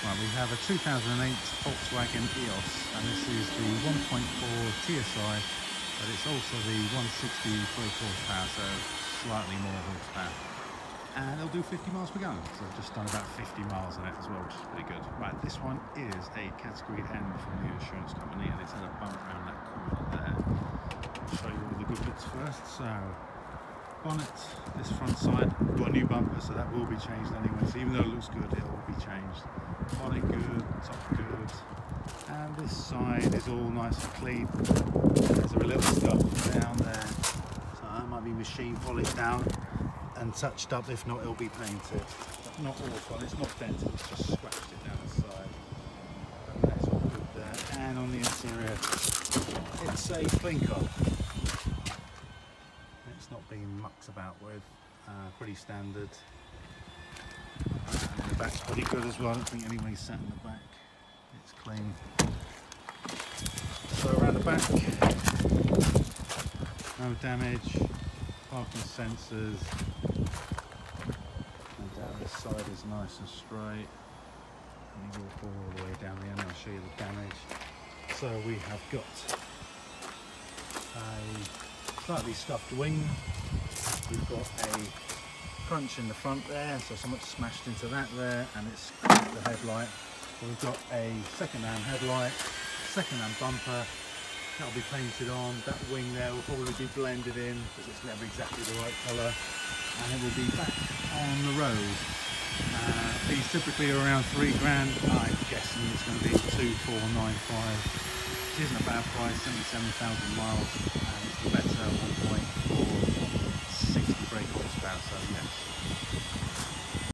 Right, we have a 2008 Volkswagen EOS, and this is the 1.4 TSI, but it's also the 160 brake horsepower, so slightly more horsepower. And it'll do 50 miles per gallon, so I've just done about 50 miles on it as well, which is pretty good. Right, this one is a category N from the insurance company, and it's had a bump around that corner there. I'll show you all the good bits first. So, bonnet, this front side, got a new bumper, so that will be changed anyway. So even though it looks good, it will be changed. Bonnet good, top good, and this side is all nice and clean. There's a little stuff down there, so that might be machine polished down and touched up. If not, it'll be painted. But not awful, it's not dented, it's just scratched it down the side. And that's all good there. And on the interior, it's a clean car. It's not been mucked about with, pretty standard. And the back's pretty good as well. I don't think anybody's sat in the back. It's clean. So around the back, no damage, parking sensors, and down this side is nice and straight. And you walk all the way down the end, I'll show you the damage. So we have got a slightly scuffed wing. We've got a crunch in the front there, so someone smashed into that there, and it's the headlight. So we've got a second-hand headlight, second-hand bumper, that'll be painted on. That wing there will probably be blended in because it's never exactly the right colour, and it will be back on the road. These typically are around £3 grand. I'm guessing it's going to be 2495, which isn't a bad price. 77,000 miles, and it's the better 1.4 60 brake horsepower. So yes.